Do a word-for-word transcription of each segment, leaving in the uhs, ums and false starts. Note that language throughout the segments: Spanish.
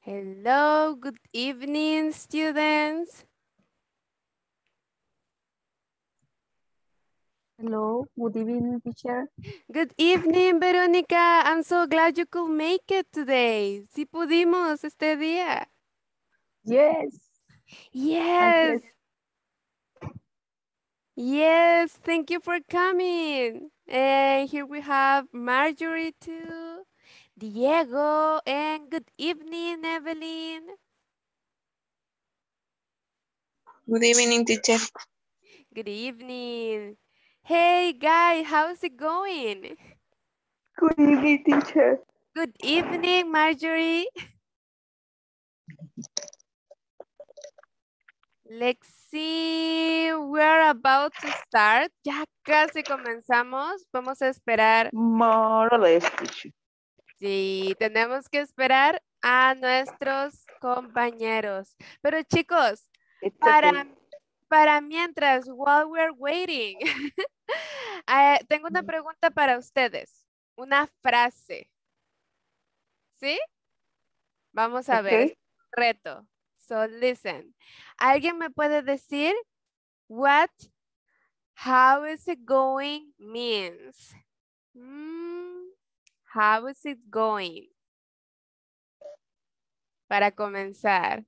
Hello, good evening, students. Hello, good evening, teacher. Good evening, Verónica. I'm so glad you could make it today. Sí pudimos este día. Yes. Yes. Yes, thank you for coming. And here we have Marjorie too, Diego, and good evening, Evelyn. Good evening, teacher. Good evening. Hey, guy, how's it going? Good evening, teacher. Good evening, Marjorie. Let's see, we're about to start. Ya casi comenzamos. Vamos a esperar. More or less, teacher. Sí, tenemos que esperar a nuestros compañeros. Pero chicos, It's para, okay. para mientras, while we're waiting, eh, tengo una pregunta para ustedes. Una frase. ¿Sí? Vamos a ver, es Okay. un reto. So listen. ¿Alguien me puede decir what how is it going means? Mm, how is it going? Para comenzar.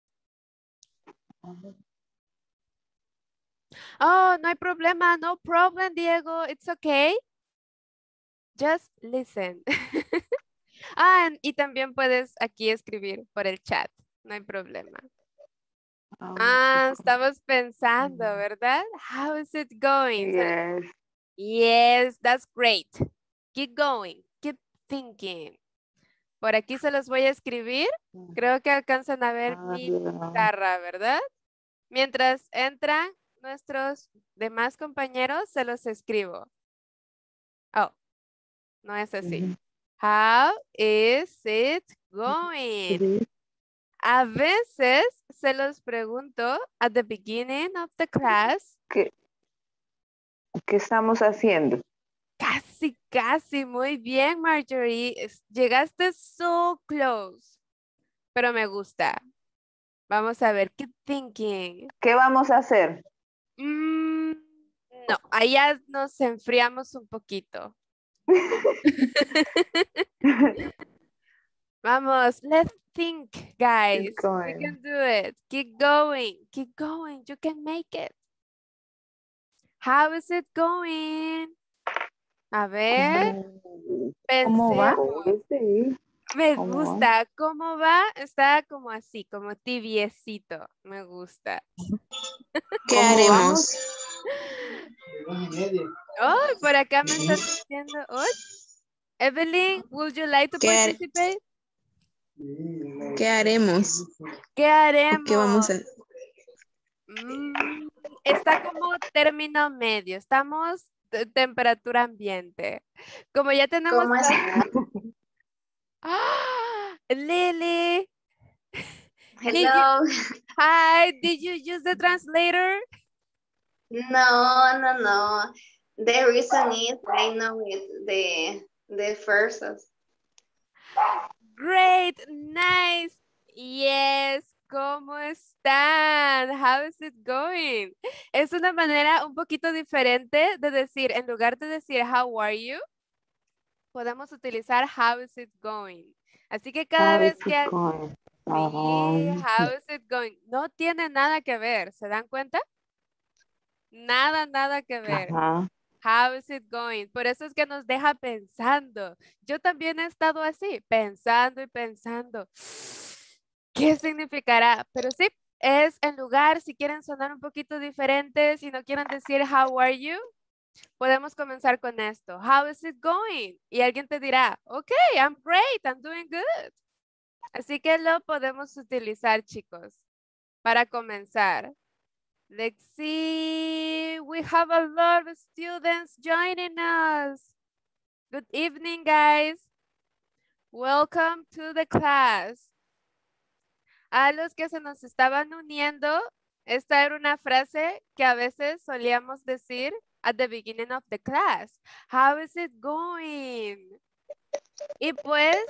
Oh, no hay problema. No problem, Diego. It's okay. Just listen. Ah, y también puedes aquí escribir por el chat. No hay problema. Ah, estamos pensando, ¿verdad? How is it going? Yes. Yes, that's great. Keep going. Keep thinking. Por aquí se los voy a escribir. Creo que alcanzan a ver mi pizarra, ¿verdad? Mientras entran nuestros demás compañeros, se los escribo. Oh, no es así. How is it going? A veces se los pregunto at the beginning of the class. ¿Qué, qué estamos haciendo? Casi, casi, muy bien, Marjorie. Es- Llegaste so close, pero me gusta. Vamos a ver, keep thinking. ¿Qué vamos a hacer? Mm, no, allá nos enfriamos un poquito. Vamos, let's think, guys. Keep We going. can do it. Keep going, keep going. You can make it. How is it going? A ver, ¿Cómo va? pensemos. Me ¿Cómo va? gusta. ¿Cómo va? Está como así, como tibiecito. Me gusta. ¿Qué ¿Cómo haremos? Oh, por acá me están diciendo. Oh, Evelyn, would you like to ¿Qué, har- participate? ¿Qué haremos? ¿Qué ¿O haremos? ¿Qué vamos a Mm, está como término medio. Estamos de temperatura ambiente. Como ya tenemos. ¿Cómo es? ¡Ah! Lily. Did you, Hello. hi, did you use the translator? No, no, no. The reason is I know it, the the verses. Great, nice. Yes, ¿cómo están? How is it going? Es una manera un poquito diferente de decir, en lugar de decir how are you, podemos utilizar how is it going. Así que cada How vez is que it going? sí, Um, how is it going, no tiene nada que ver, ¿se dan cuenta? Nada, nada que ver. Ajá. How is it going? Por eso es que nos deja pensando. Yo también he estado así, pensando y pensando. ¿Qué significará? Pero sí, es en lugar, si quieren sonar un poquito diferentes, si no quieren decir how are you, podemos comenzar con esto. How is it going? Y alguien te dirá, ok, I'm great, I'm doing good. Así que lo podemos utilizar, chicos, para comenzar. Let's see. We have a lot of students joining us. Good evening, guys. Welcome to the class. A los que se nos estaban uniendo, esta era una frase que a veces solíamos decir at the beginning of the class. How is it going? Y pues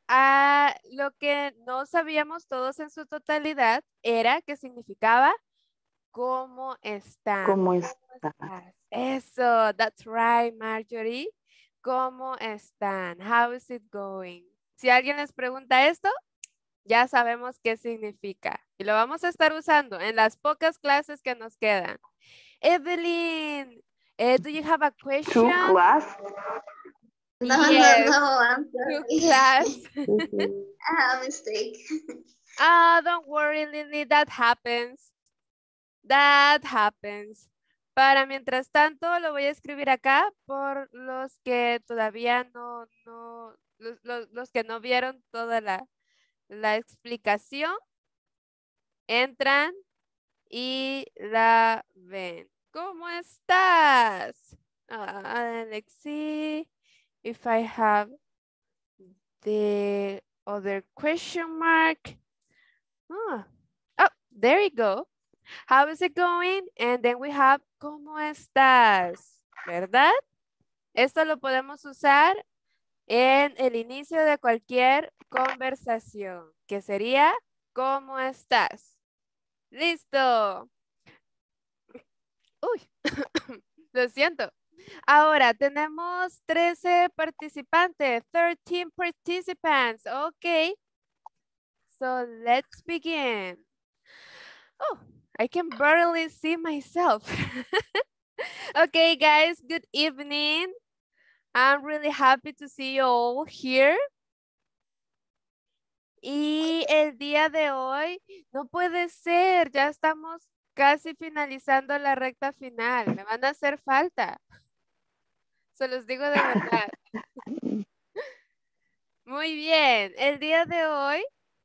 ah, lo que no sabíamos todos en su totalidad era que significaba ¿cómo están? ¿Cómo está? estás? Eso, that's right, Marjorie. ¿Cómo están? How is it going? Si alguien les pregunta esto, ya sabemos qué significa. Y lo vamos a estar usando en las pocas clases que nos quedan. Evelyn, eh, do you have a To question? class? No, Yes, no, no, I'm to sorry. class. I have a mistake. Ah, don't worry, Lily, that happens. That happens. Para mientras tanto, lo voy a escribir acá por los que todavía no, no, los, los- los que no vieron toda la, la explicación, entran y la ven. ¿Cómo estás? Ah, let's see if I have the other question mark. Ah, oh, there you go. How is it going? And then we have, ¿cómo estás? ¿Verdad? Esto lo podemos usar en el inicio de cualquier conversación, que sería, ¿cómo estás? Listo. Uy, lo siento. Ahora tenemos trece participantes, thirteen participants. Ok. So let's begin. Oh, I can barely see myself. Okay, guys, good evening. I'm really happy to see you all here. Y el día de hoy, no puede ser, ya estamos casi finalizando la recta final. Me van a hacer falta. Se los digo de verdad. Muy bien, el día de hoy,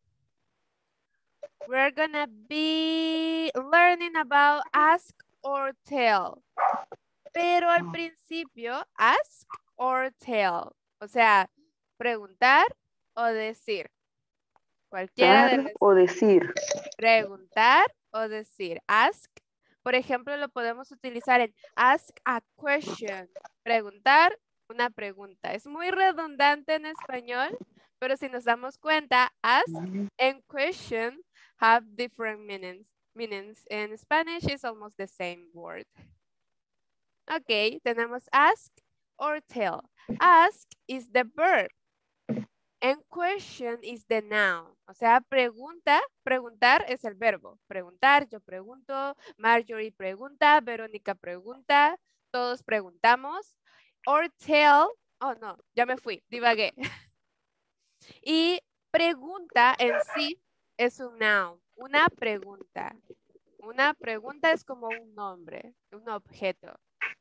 we're gonna be learning about ask or tell. Pero al principio, ask or tell. O sea, preguntar o decir. Cualquiera de Dar las o decir. preguntar o decir. Ask, por ejemplo, lo podemos utilizar en ask a question. Preguntar una pregunta. Es muy redundante en español, pero si nos damos cuenta, ask and question have different meanings. Meanings. In Spanish is almost the same word. Ok, tenemos ask or tell. Ask is the verb. And question is the noun. O sea, pregunta, preguntar es el verbo. Preguntar, yo pregunto, Marjorie pregunta, Verónica pregunta, todos preguntamos. Or tell, oh no, ya me fui, divagué. Y pregunta en sí es un noun, una pregunta. Una pregunta es como un nombre, un objeto.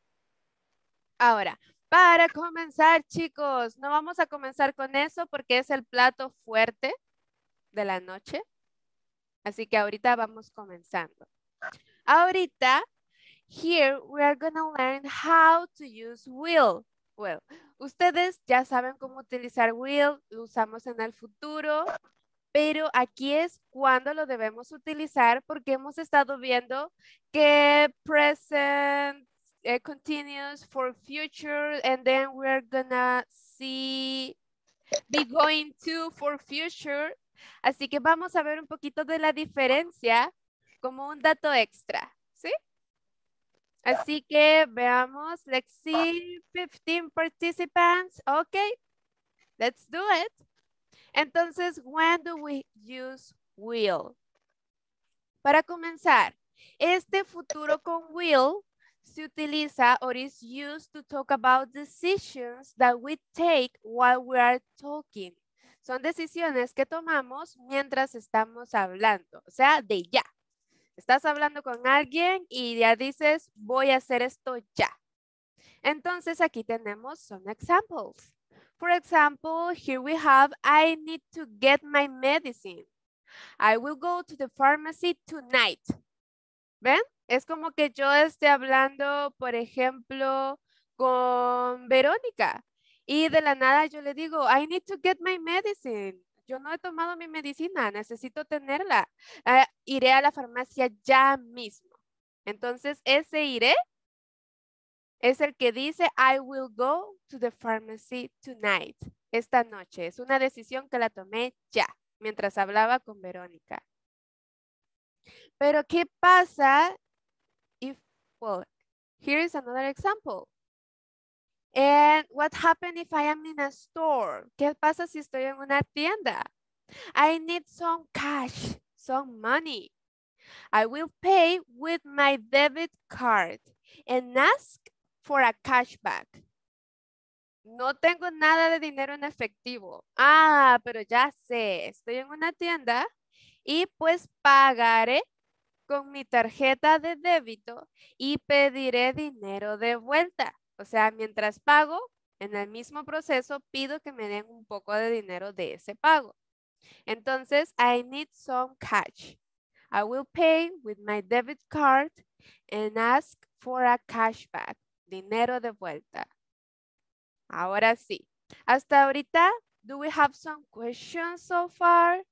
Ahora, para comenzar, chicos, no vamos a comenzar con eso porque es el plato fuerte de la noche. Así que ahorita vamos comenzando. Ahorita, here we are going to learn how to use will. Well, ustedes ya saben cómo utilizar will, lo usamos en el futuro, pero aquí es cuando lo debemos utilizar porque hemos estado viendo que present, uh, continuous for future, and then we're gonna see be going to for future. Así que vamos a ver un poquito de la diferencia como un dato extra, ¿sí? Así que veamos, let's see, fifteen participants. Okay, let's do it. Entonces, when do we use will? Para comenzar, este futuro con will se utiliza or is used to talk about decisions that we take while we are talking. Son decisiones que tomamos mientras estamos hablando, o sea, de ya. Estás hablando con alguien y ya dices, voy a hacer esto ya. Entonces, aquí tenemos some examples. For example, here we have, I need to get my medicine. I will go to the pharmacy tonight. ¿Ven? Es como que yo esté hablando, por ejemplo, con Verónica. Y de la nada yo le digo, I need to get my medicine. Yo no he tomado mi medicina, necesito tenerla. Uh, iré a la farmacia ya mismo. Entonces, ese iré es el que dice, I will go to the pharmacy tonight. Esta noche. Es una decisión que la tomé ya, mientras hablaba con Verónica. Pero, ¿qué pasa if, well, here is another example. And what happened if I am in a store? ¿Qué pasa si estoy en una tienda? I need some cash, some money. I will pay with my debit card and ask for a cashback. No tengo nada de dinero en efectivo. Ah, pero ya sé, estoy en una tienda y pues pagaré con mi tarjeta de débito y pediré dinero de vuelta. O sea, mientras pago, en el mismo proceso, pido que me den un poco de dinero de ese pago. Entonces, I need some cash. I will pay with my debit card and ask for a cashback. Dinero de vuelta. Ahora sí. Hasta ahorita, do we have some questions so far?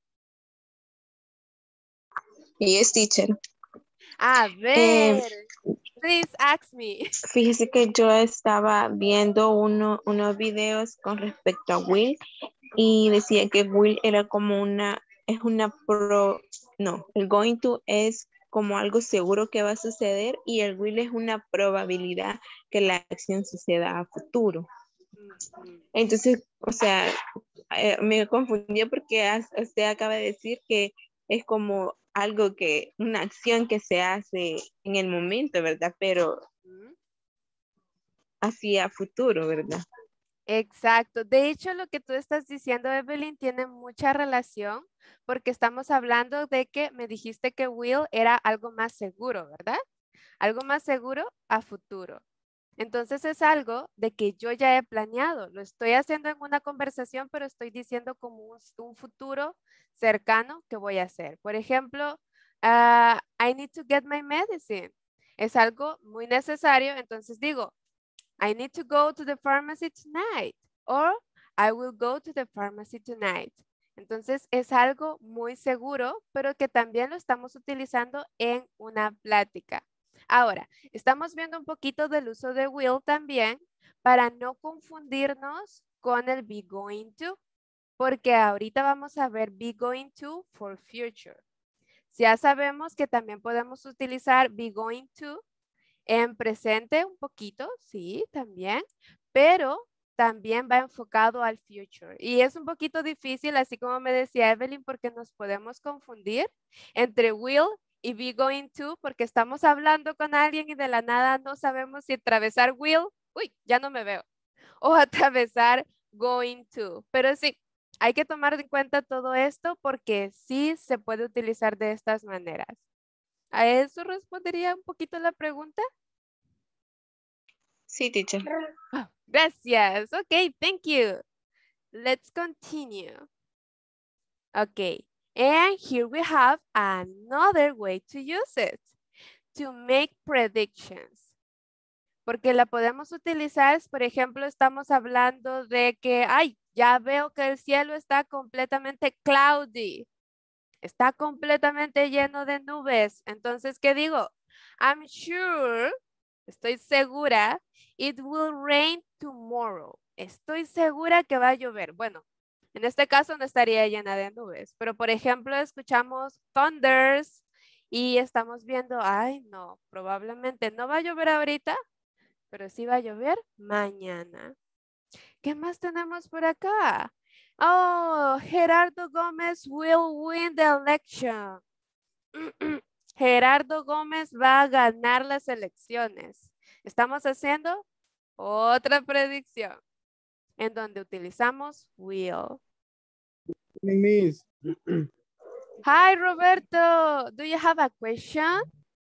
Yes, teacher. A ver, please ask me. Fíjese que yo estaba viendo uno, unos videos con respecto a Will y decía que Will era como una, es una pro, no, el going to es como algo seguro que va a suceder y el will es una probabilidad que la acción suceda a futuro. Entonces, o sea, eh, me confundió porque as- usted acaba de decir que es como algo que, una acción que se hace en el momento, ¿verdad? Pero hacia futuro, ¿verdad? Exacto. De hecho, lo que tú estás diciendo, Evelyn, tiene mucha relación porque estamos hablando de que me dijiste que will era algo más seguro, ¿verdad? Algo más seguro a futuro. Entonces es algo de que yo ya he planeado. Lo estoy haciendo en una conversación, pero estoy diciendo como un, un futuro cercano que voy a hacer. Por ejemplo, ah, I need to get my medicine. Es algo muy necesario. Entonces digo, I need to go to the pharmacy tonight. Or I will go to the pharmacy tonight. Entonces es algo muy seguro, pero que también lo estamos utilizando en una plática. Ahora, estamos viendo un poquito del uso de will también para no confundirnos con el be going to, porque ahorita vamos a ver be going to for future. Ya sabemos que también podemos utilizar be going to en presente un poquito, sí, también, pero también va enfocado al future. Y es un poquito difícil, así como me decía Evelyn, porque nos podemos confundir entre will y be going to, porque estamos hablando con alguien y de la nada no sabemos si atravesar will, uy, ya no me veo, o atravesar going to. Pero sí, hay que tomar en cuenta todo esto porque sí se puede utilizar de estas maneras. ¿A eso respondería un poquito la pregunta? Sí, teacher. Oh, gracias. Okay, thank you. Let's continue. Okay, and here we have another way to use it. To make predictions. Porque la podemos utilizar, por ejemplo, estamos hablando de que, ay, ya veo que el cielo está completamente cloudy. Está completamente lleno de nubes. Entonces, ¿qué digo? I'm sure, estoy segura, it will rain tomorrow. Estoy segura que va a llover. Bueno, en este caso no estaría llena de nubes, pero por ejemplo, escuchamos thunders y estamos viendo, ay, no, probablemente no va a llover ahorita, pero sí va a llover mañana. ¿Qué más tenemos por acá? Oh, Gerardo Gómez will win the election. Gerardo Gómez va a ganar las elecciones. Estamos haciendo otra predicción en donde utilizamos will. Miss. Hi, Roberto. Do you have a question?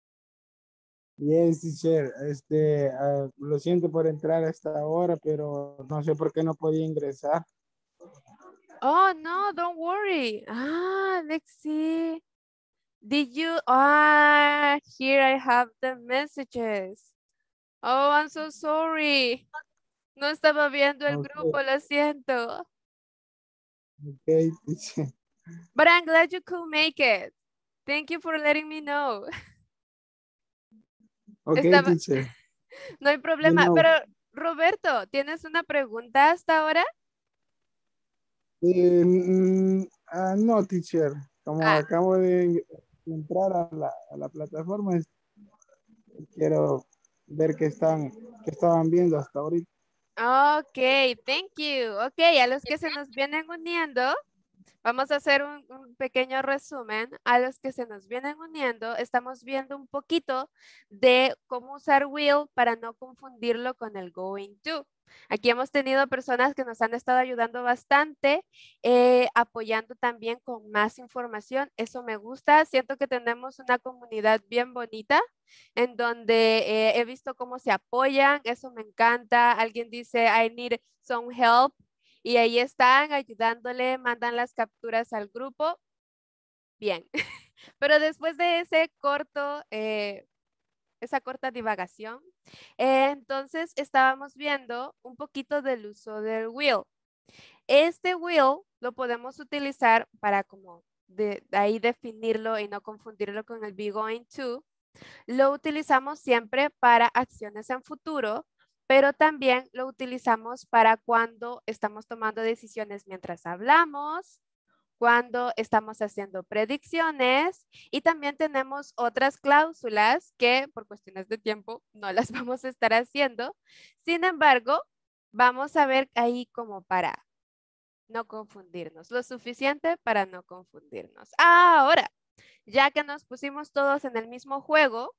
Yes, teacher. Este, ah, lo siento por entrar a esta hora, pero no sé por qué no podía ingresar. Oh, no, don't worry. Ah, let's see. Did you? Ah, here I have the messages. Oh, I'm so sorry. No estaba viendo el Okay. grupo, lo siento. Okay, teacher. But I'm glad you could make it. Thank you for letting me know. Okay, Estaba, teacher. No hay You problema. know, Pero, Roberto, ¿tienes una pregunta hasta ahora? eh, mm, ah, no, teacher. Como Ah, acabo de entrar a la, a la plataforma, es- quiero ver qué están, qué estaban viendo hasta ahorita. ok, thank you. Ok, a los que se nos vienen uniendo, vamos a hacer un, un pequeño resumen. A los que se nos vienen uniendo, estamos viendo un poquito de cómo usar will para no confundirlo con el going to. Aquí hemos tenido personas que nos han estado ayudando bastante, eh, apoyando también con más información. Eso me gusta. Siento que tenemos una comunidad bien bonita en donde eh, he visto cómo se apoyan. Eso me encanta. Alguien dice, I need some help. Y ahí están ayudándole, mandan las capturas al grupo. Bien. Pero después de ese corto, eh, esa corta divagación, eh, entonces estábamos viendo un poquito del uso del will. Este will lo podemos utilizar para como de, de ahí definirlo y no confundirlo con el be going to. Lo utilizamos siempre para acciones en futuro, pero también lo utilizamos para cuando estamos tomando decisiones mientras hablamos, cuando estamos haciendo predicciones y también tenemos otras cláusulas que por cuestiones de tiempo no las vamos a estar haciendo. Sin embargo, vamos a ver ahí como para no confundirnos, lo suficiente para no confundirnos. Ahora, ya que nos pusimos todos en el mismo juego,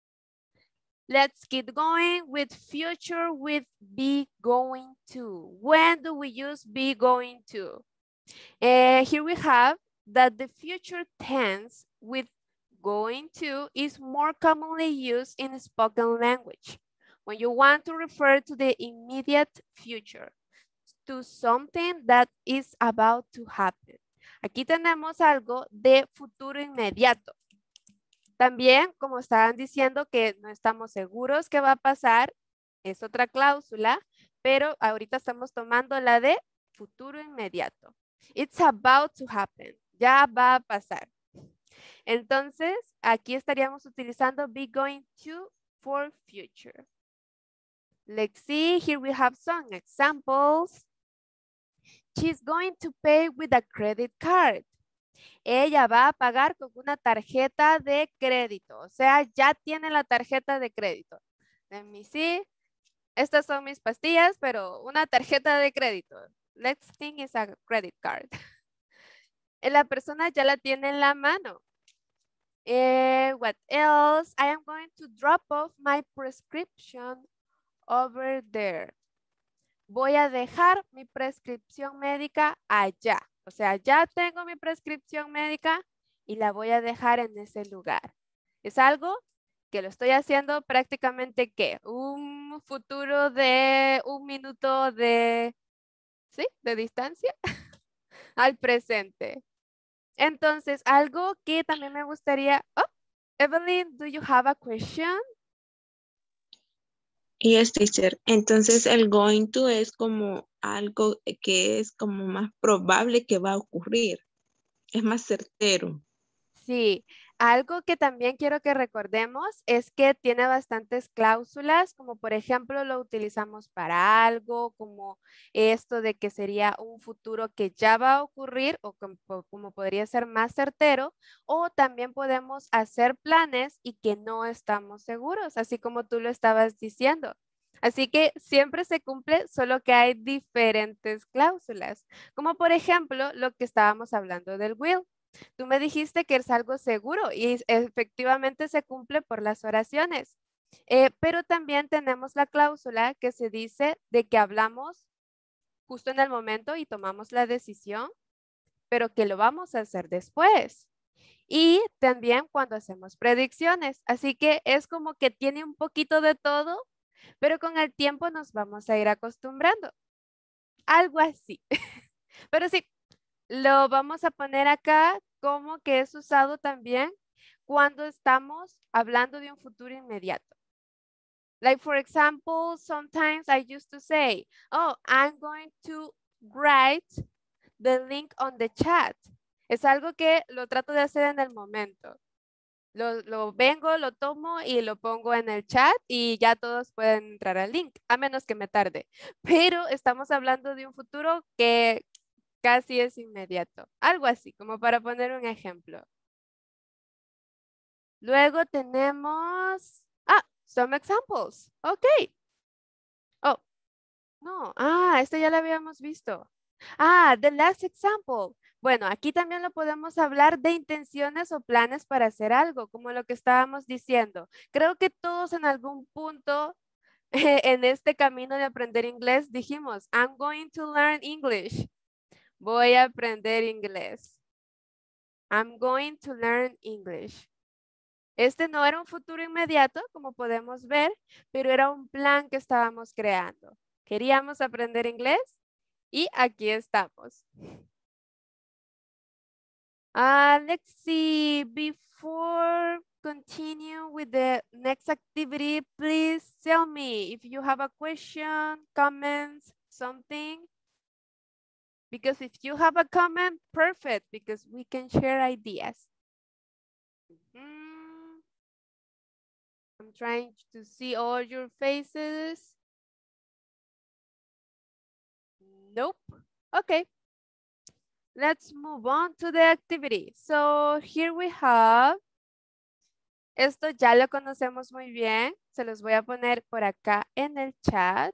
let's keep going with future with be going to. When do we use be going to? Uh, here we have that the future tense with going to is more commonly used in spoken language when you want to refer to the immediate future, to something that is about to happen. Aquí tenemos algo de futuro inmediato. También, como estaban diciendo que no estamos seguros qué va a pasar, es otra cláusula, pero ahorita estamos tomando la de futuro inmediato. It's about to happen. Ya va a pasar. Entonces, aquí estaríamos utilizando be going to for future. Let's see, here we have some examples. She's going to pay with a credit card. Ella va a pagar con una tarjeta de crédito. O sea, ya tiene la tarjeta de crédito. Let me see. Estas son mis pastillas, pero una tarjeta de crédito. Let's think is a credit card. La persona ya la tiene en la mano. Eh, what else? I am going to drop off my prescription over there. Voy a dejar mi prescripción médica allá. O sea, ya tengo mi prescripción médica y la voy a dejar en ese lugar. Es algo que lo estoy haciendo prácticamente, ¿qué? Un futuro de un minuto de, ¿sí? De distancia al presente. Entonces, algo que también me gustaría... Oh, Evelyn, do you have a question? Yes, teacher. Entonces el going to es como algo que es como más probable que va a ocurrir. Es más certero. Sí, algo que también quiero que recordemos es que tiene bastantes cláusulas, como por ejemplo lo utilizamos para algo, como esto de que sería un futuro que ya va a ocurrir o como, como podría ser más certero, o también podemos hacer planes y que no estamos seguros, así como tú lo estabas diciendo. Así que siempre se cumple, solo que hay diferentes cláusulas, como por ejemplo lo que estábamos hablando del will. Tú me dijiste que es algo seguro y es- efectivamente se cumple por las oraciones. Eh, pero también tenemos la cláusula que se dice de que hablamos justo en el momento y tomamos la decisión, pero que lo vamos a hacer después. Y también cuando hacemos predicciones. Así que es como que tiene un poquito de todo, pero con el tiempo nos vamos a ir acostumbrando. Algo así. Pero sí, lo vamos a poner acá como que es usado también cuando estamos hablando de un futuro inmediato. Like for example, sometimes I used to say, oh, I'm going to write the link on the chat. Es algo que lo trato de hacer en el momento. Lo, lo vengo, lo tomo y lo pongo en el chat y ya todos pueden entrar al link, a menos que me tarde. Pero estamos hablando de un futuro que casi es inmediato. Algo así, como para poner un ejemplo. Luego tenemos, ah, some examples. Ok. Oh, no. Ah, este ya lo habíamos visto. Ah, the last example. Bueno, aquí también lo podemos hablar de intenciones o planes para hacer algo, como lo que estábamos diciendo. Creo que todos en algún punto en este camino de aprender inglés dijimos, I'm going to learn English. Voy a aprender inglés. I'm going to learn English. Este no era un futuro inmediato, como podemos ver, pero era un plan que estábamos creando. Queríamos aprender inglés y aquí estamos. Uh, let's see, before continue with the next activity, please tell me if you have a question, comments, something. Because if you have a comment, perfect, because we can share ideas. Mm-hmm. I'm trying to see all your faces. Nope. Okay. Let's move on to the activity. So here we have, esto ya lo conocemos muy bien. Se los voy a poner por acá en el chat.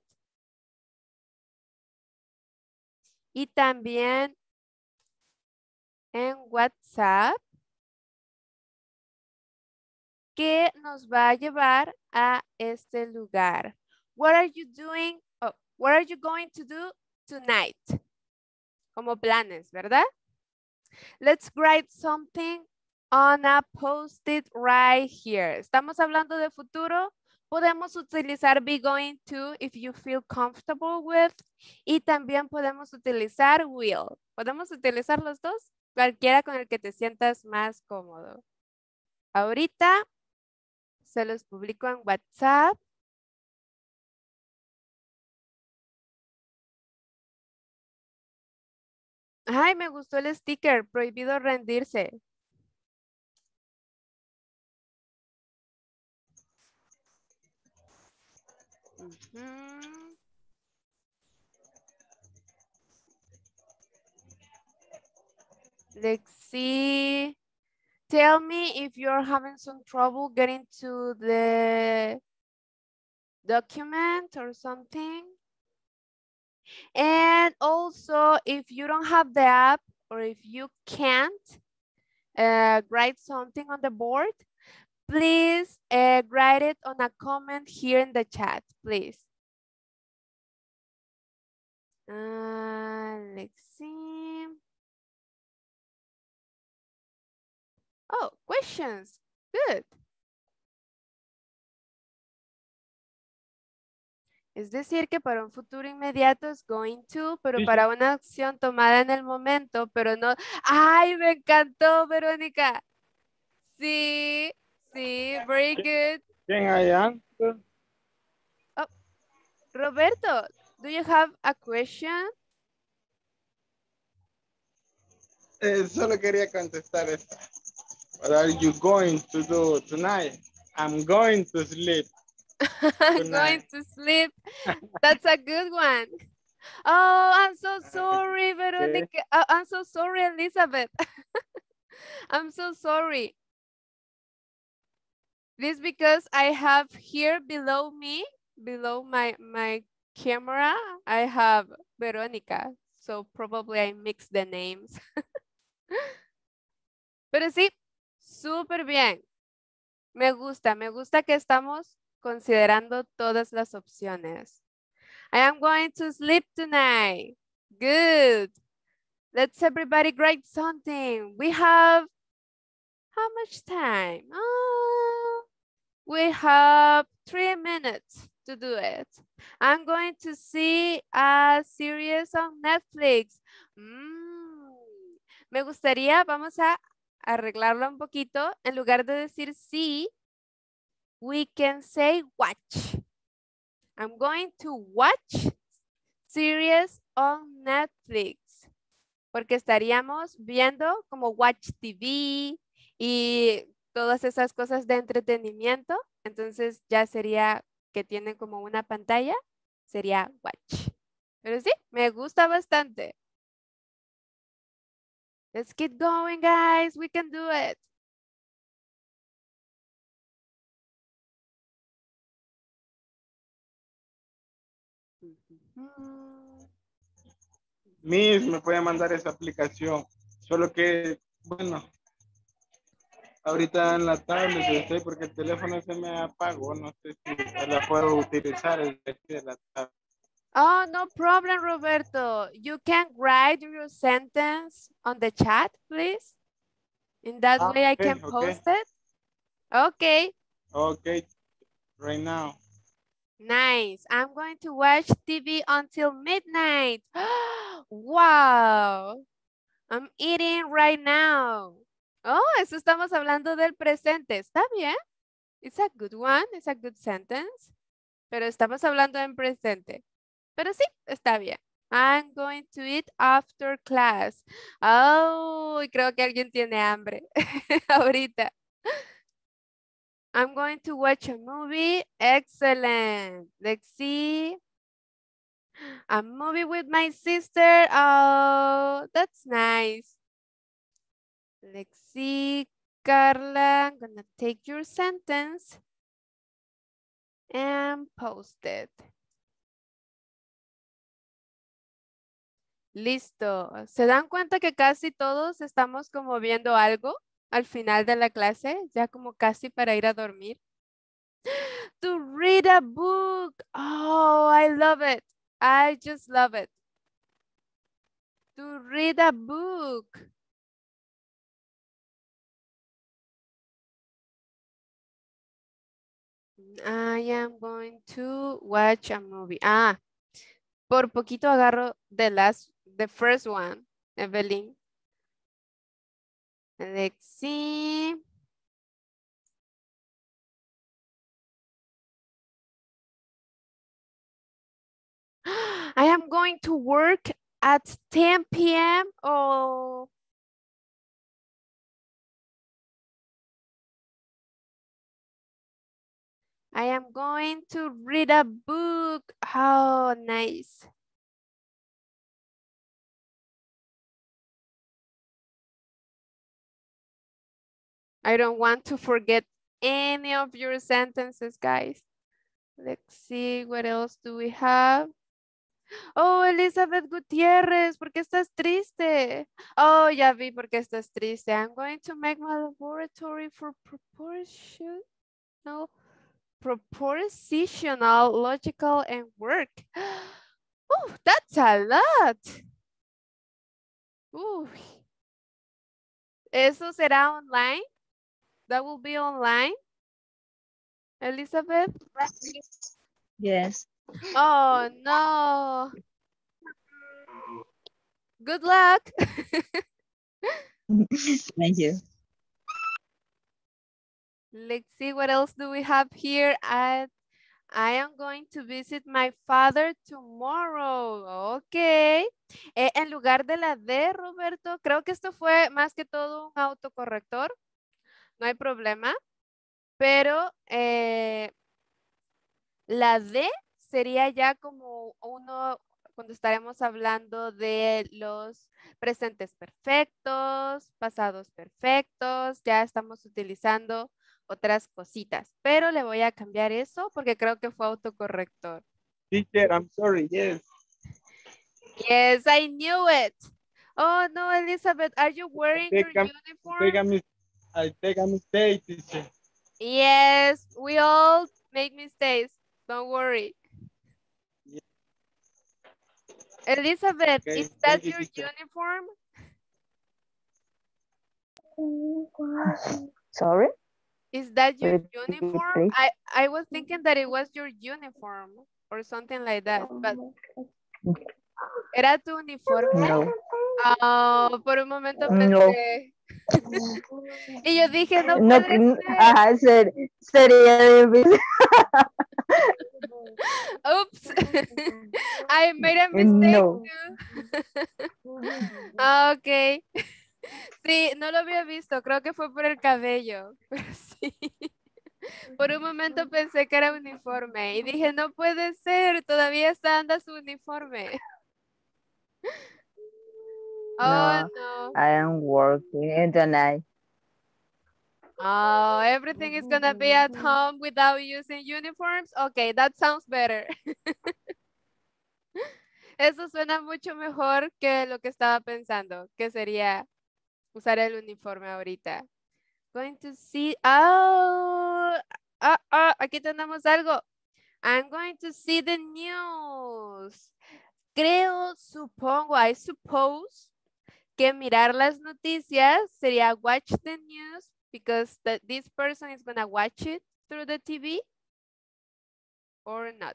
Y también en WhatsApp, que nos va a llevar a este lugar. What are you doing? Oh, what are you going to do tonight? Como planes, ¿verdad? Let's write something on a post-it right here. Estamos hablando de futuro. Podemos utilizar be going to if you feel comfortable with. Y también podemos utilizar will. ¿Podemos utilizar los dos? Cualquiera con el que te sientas más cómodo. Ahorita se los publico en WhatsApp. Ay, me gustó el sticker. Prohibido rendirse. Uh-huh. Let's see. Tell me if you're having some trouble getting to the document or something. And also, if you don't have the app or if you can't uh, write something on the board, please uh, write it on a comment here in the chat, please. Uh, let's see. Oh, questions. Good. Es decir, que para un futuro inmediato es going to, pero Sí. para una acción tomada en el momento, pero no. ¡Ay, me encantó, Verónica! Sí, sí, very good. ¿Quién hay answer? Oh, Roberto, do you have a question? Eh, solo quería contestar esto. What are you going to do tonight? I'm going to sleep. I'm going to sleep. That's a good one. Oh, I'm so sorry, Veronica. Oh, I'm so sorry, Elizabeth. I'm so sorry. This because I have here below me, below my, my camera, I have Veronica. So probably I mixed the names. Pero sí, súper bien. Me gusta, me gusta que estamos considerando todas las opciones. I am going to sleep tonight. Good. Let's everybody write something. We have, how much time? Oh, we have three minutes to do it. I'm going to see a series on Netflix. Mm, me gustaría, vamos a arreglarlo un poquito. En lugar de decir sí, we can say watch. I'm going to watch series on Netflix. Porque estaríamos viendo como watch T V y todas esas cosas de entretenimiento, entonces ya sería que tienen como una pantalla, sería watch. Pero sí, me gusta bastante. Let's keep going, guys. We can do it. Miss, me puede mandar esa aplicación. Solo que, bueno, ahorita en la tablet estoy porque el teléfono se me apagó. No sé si la puedo utilizar el de la tablet. Oh, no problem, Roberto. You can write your sentence on the chat, please. In that Ah, way I okay, can okay. post it. Okay. Okay, right now. Nice. I'm going to watch T V until midnight. Wow. I'm eating right now. Oh, eso estamos hablando del presente. ¿Está bien? It's a good one. It's a good sentence. Pero estamos hablando en presente. Pero sí, está bien. I'm going to eat after class. Oh, creo que alguien tiene hambre ahorita. I'm going to watch a movie. Excellent. Let's see. A movie with my sister. Oh, that's nice. Let's see, Carla. I'm gonna take your sentence and post it. Listo. ¿Se dan cuenta que casi todos estamos como viendo algo al final de la clase? Ya como casi para ir a dormir. To read a book. Oh, I love it. I just love it. To read a book. I am going to watch a movie. Ah, por poquito agarro the last, the first one, Evelyn. Let's see. I am going to work at ten p m Oh. I am going to read a book. Oh, nice. I don't want to forget any of your sentences, guys. Let's see, what else do we have? Oh, Elizabeth Gutiérrez, ¿por qué estás triste? Oh, ya vi por qué estás triste. I'm going to make my laboratory for proportion, no, propositional, logical, and work. Oh, that's a lot. Uy. ¿Eso será online? That will be online? Elizabeth? Yes. Oh, no. Good luck. Thank you. Let's see what else do we have here. I, I am going to visit my father tomorrow. Ok. Eh, en lugar de la D, Roberto, creo que esto fue más que todo un autocorrector. No hay problema. Pero eh, la D sería ya como uno cuando estaremos hablando de los presentes perfectos, pasados perfectos, ya estamos utilizando otras cositas, pero le voy a cambiar eso porque creo que fue autocorrector. Teacher, I'm sorry, yes. Yes, I knew it. Oh, no, Elizabeth, are you wearing your Take a, uniform? take a mis- I take a mistake, teacher. Yes, we all make mistakes. Don't worry. Yeah. Elizabeth, Okay, is that thank you, your teacher. uniform? Sorry? Is that your Repeat, uniform? please. I, I was thinking that it was your uniform or something like that, but ¿era tu uniforme? No. Oh, por un momento No. pensé. Y yo dije, no No, puede que- ser. ajá, ser- sería difícil. Oops. I made a mistake No. too. Okay. Sí, no lo había visto, creo que fue por el cabello, pero sí. Por un momento pensé que era uniforme y dije, no puede ser, todavía está anda su uniforme. Oh, No, no. I am working tonight. Oh, everything is gonna be at home without using uniforms. Okay, that sounds better. Eso suena mucho mejor que lo que estaba pensando, que sería usar el uniforme ahorita. Going to see, oh, ah, ah, aquí tenemos algo. I'm going to see the news. Creo, supongo, I suppose que mirar las noticias sería watch the news because the, this person is going to watch it through the T V or not.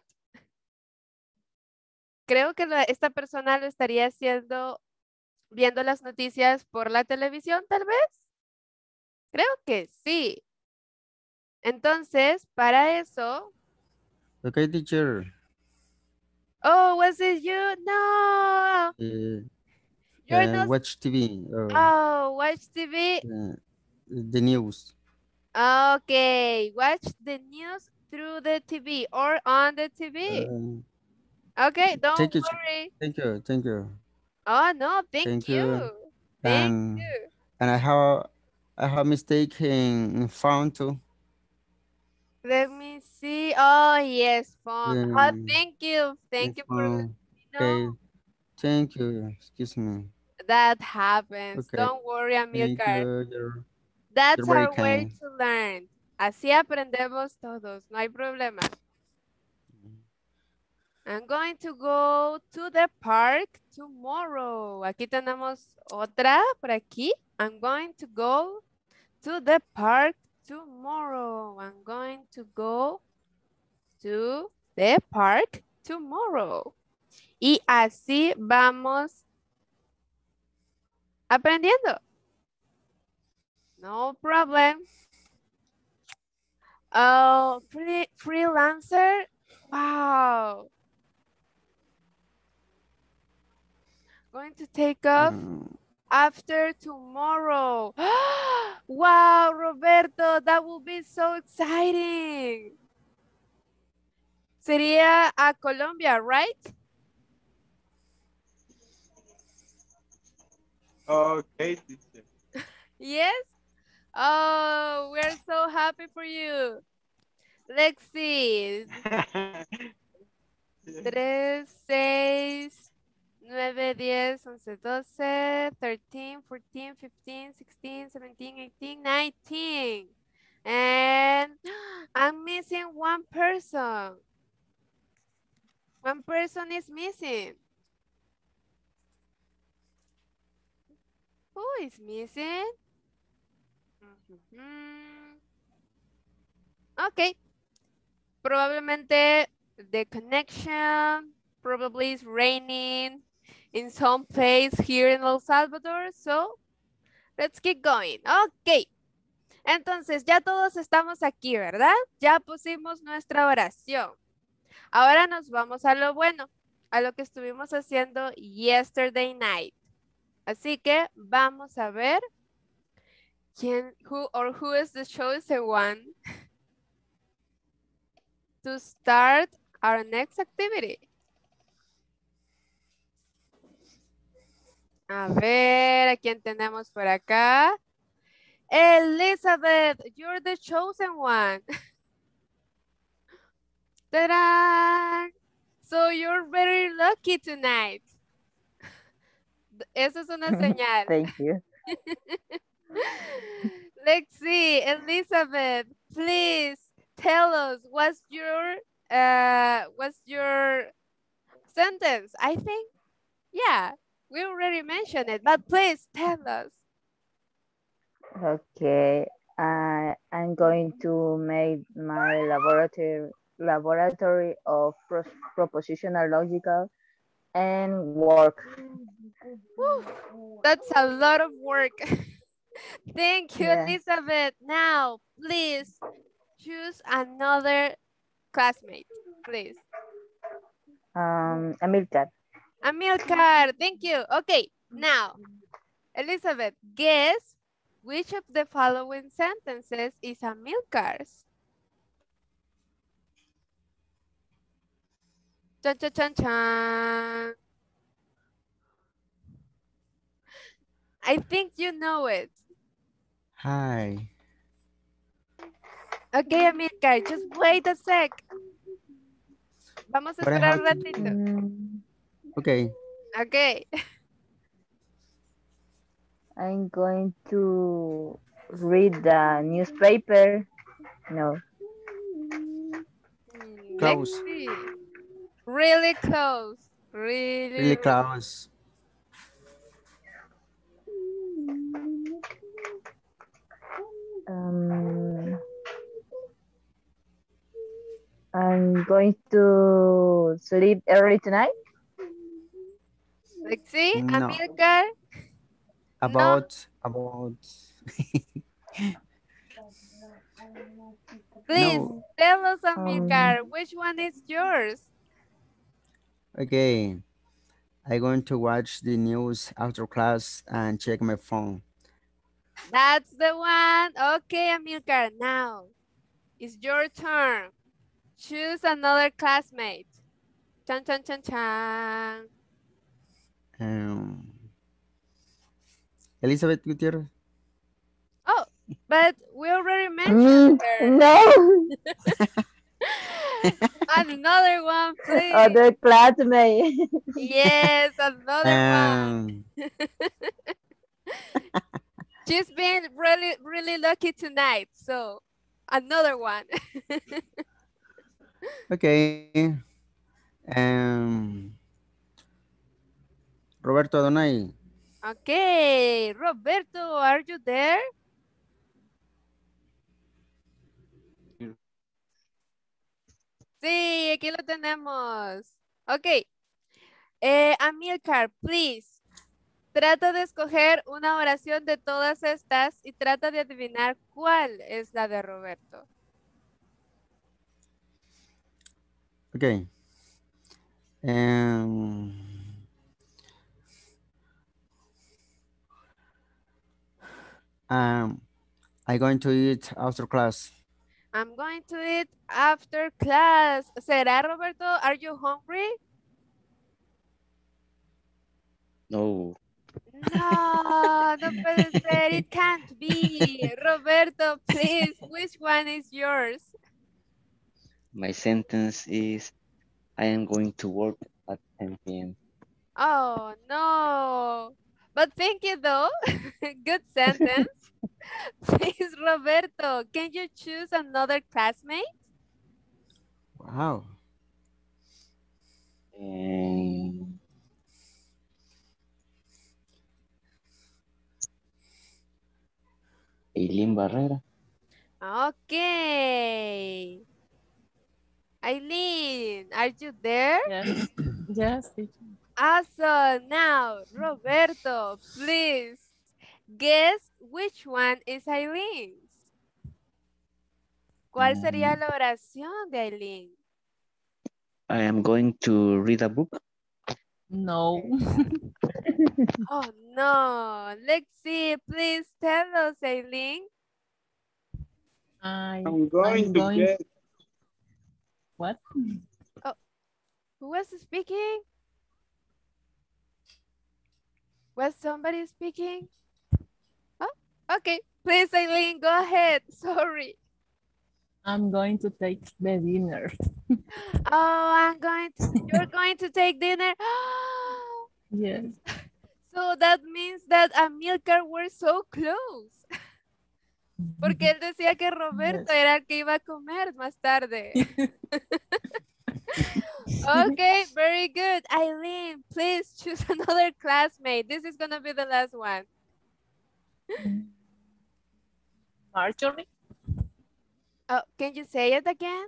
Creo que la- esta persona lo estaría haciendo viendo las noticias por la televisión, tal vez. Creo que sí. Entonces, para eso, Okay, teacher. oh, was it you? No, Uh, you're uh, not. watch T V. Uh, Oh, watch T V. uh, the news. Okay, watch the news through the T V or on the T V. Uh, Okay, don't thank you. worry. Thank you. Thank you. Oh, no, thank Thank you. you. Thank And you. and I have I have mistake in phone too. Let me see. Oh, yes, phone. Oh, Um, thank you. in Thank you for letting phone. me know. Okay. Thank you. Excuse me. That happens. Okay. Don't worry, Thank Amilcar. you. You're you're That's very our way kind. to learn. Así aprendemos todos. No hay problema. I'm going to go to the park tomorrow. Aquí tenemos otra por aquí. I'm going to go to the park tomorrow. I'm going to go to the park tomorrow. Y así vamos aprendiendo. No problem. Oh, free, freelancer. Wow. Going to take off Um, after tomorrow. Wow, Roberto, that will be so exciting. Sería a Colombia, right? Okay, teacher. Yes? Oh, we're so happy for you. Let's see. tres, seis, nueve, diez, once, doce, thirteen, fourteen, fifteen, sixteen, seventeen, eighteen, nineteen. And I'm missing one person. One person is missing. Who is missing? Mm-hmm. Okay. Probablemente the connection, probably is raining in some place here in El Salvador. So let's keep going. Ok. Entonces ya todos estamos aquí, ¿verdad? Ya pusimos nuestra oración. Ahora nos vamos a lo bueno, a lo que estuvimos haciendo yesterday night. Así que vamos a ver quién, who or who is the chosen one to start our next activity. A ver, ¿a quién tenemos por acá? Elizabeth, you're the chosen one. ¡Tarán! So you're very lucky tonight. Eso es una señal. Thank you. Let's see, Elizabeth, please tell us what's your uh what's your sentence? I think, yeah, we already mentioned it, but please tell us. Okay, I I'm going to make my laboratory laboratory of pro propositional logical and work. Whew, that's a lot of work. Thank you, Yeah. Elizabeth. Now, please choose another classmate, please. Um, Amilcar. Amilcar, thank you. Okay, now, Elizabeth, guess which of the following sentences is Amilcar's? Chan, chan, chan, chan. I think you know it. Hi. Okay, Amilcar, just wait a sec. Vamos a But I esperar un have to- ratito. Mm, Okay. Okay. I'm going to read the newspaper. No. Hmm, Let's Close. see. Really close. Really, Really close. Um, I'm going to sleep early tonight. Let's see. No. Amilcar. About, about. Please No. tell us, Um, Amilcar, which one is yours? Okay. I'm going to watch the news after class and check my phone. That's the one. Okay, Amilcar. Now it's your turn. Choose another classmate. Chan, chan, chan, chan. Um, Elizabeth Gutierrez. Oh, but we already mentioned mm, her. no. Another one, please. Other classmate. Yes, another one. Um, She's been really, really lucky tonight. So another one. okay. Um, Roberto Adonai. Okay, Roberto, are you there? Sí, aquí lo tenemos. Ok. Eh, Amilcar, please. Trata de escoger una oración de todas estas y trata de adivinar cuál es la de Roberto. Okay. Um, um, I'm going to eat after class. I'm going to eat after class. ¿Será, Roberto? Are you hungry? No, No, no puede ser. It can't be. Roberto, please, which one is yours? my sentence is I am going to work at ten p m Oh, no. But thank you, though. Good sentence. Please, Roberto, can you choose another classmate? Wow. And Eileen Barrera. Okay. Eileen, are you there? Yes, yes, teacher. Awesome. Now, Roberto, please guess which one is Eileen's. ¿Cuál sería la oración de Eileen? I am going to read a book. No. Oh, no. Let's see. Please tell us, Eileen. I, I'm going I'm to going. get What? Who was speaking? Was somebody speaking? Oh, okay. Please, Eileen, go ahead. Sorry. I'm going to take the dinner. Oh, I'm going to, you're going to take dinner? Yes. So that means that Amilcar were so close. Porque él decía que Roberto Yes. era el que iba a comer más tarde. Okay, very good. Eileen, please choose another classmate. This is going to be the last one. Marjorie? Oh, can you say it again?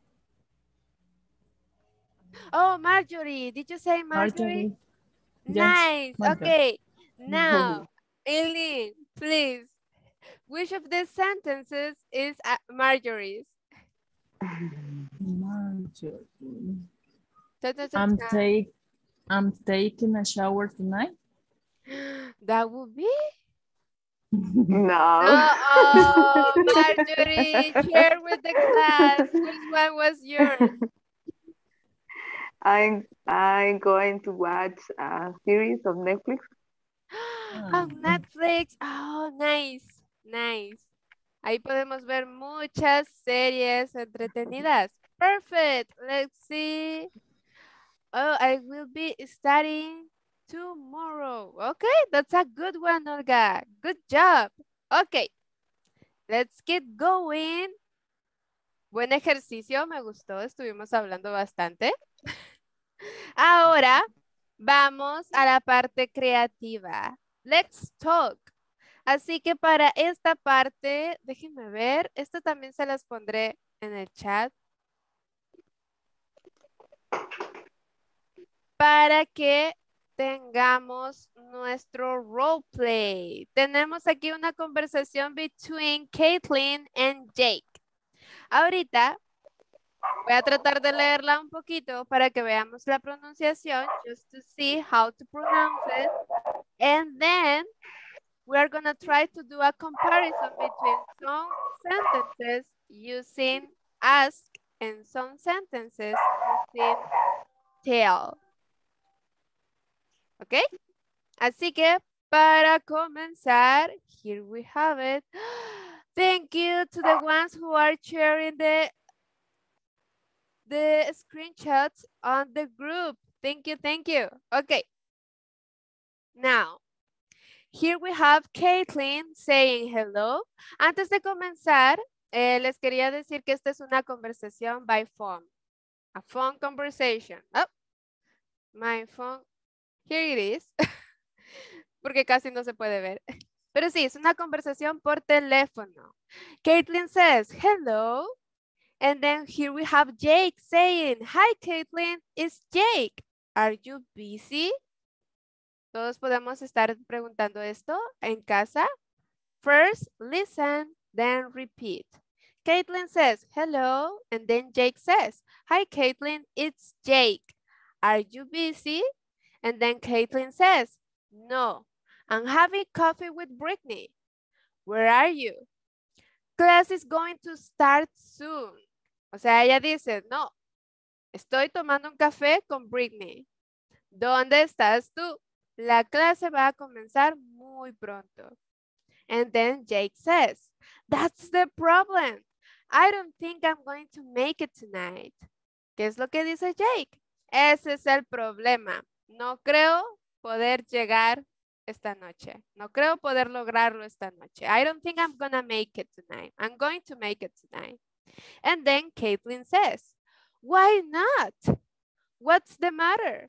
Oh, Marjorie. Did you say Marjorie? Marjorie. Yes, Nice. Marjorie. Okay. Now, Eileen, please. Which of these sentences is uh, Marjorie's? Marjorie. Ta, ta, ta, I'm ta. take I'm taking a shower tonight. That would be? No. No, oh, Marjorie, share with the class. Which one was yours? I'm I'm going to watch a series of Netflix. On Netflix. Oh, nice, nice. Ahí podemos ver muchas series entretenidas. Perfect. Let's see. Oh, I will be studying tomorrow. Okay, that's a good one, Olga. Good job. Okay, let's get going. Buen ejercicio, me gustó. Estuvimos hablando bastante. Ahora vamos a la parte creativa. Let's talk. Así que para esta parte, déjenme ver, esto también se las pondré en el chat. Para que tengamos nuestro role play. Tenemos aquí una conversación between Caitlin and Jake. Ahorita voy a tratar de leerla un poquito para que veamos la pronunciación, just to see how to pronounce it. And then we are going to try to do a comparison between some sentences using ask and some sentences using tell. ¿Ok? Así que para comenzar, here we have it. Thank you to the ones who are sharing the, the screenshots on the group. Thank you, thank you. Okay. Now, here we have Caitlin saying hello. Antes de comenzar, eh, les quería decir que esta es una conversación by phone. A phone conversation. Oh, my phone. Here it is. Porque casi no se puede ver. Pero sí, es una conversación por teléfono. Caitlin says, hello. And then here we have Jake saying, hi, Caitlin, it's Jake. Are you busy? Todos podemos estar preguntando esto en casa. First, listen, then repeat. Caitlin says, hello. And then Jake says, hi, Caitlin, it's Jake. Are you busy? And then Caitlin says, no, I'm having coffee with Brittany. Where are you? Class is going to start soon. O sea, ella dice, no, estoy tomando un café con Brittany. ¿Dónde estás tú? La clase va a comenzar muy pronto. And then Jake says, that's the problem. I don't think I'm going to make it tonight. ¿Qué es lo que dice Jake? Ese es el problema. No creo poder llegar esta noche. No creo poder lograrlo esta noche. I don't think I'm gonna make it tonight. I'm going to make it tonight. And then Caitlin says, why not? What's the matter?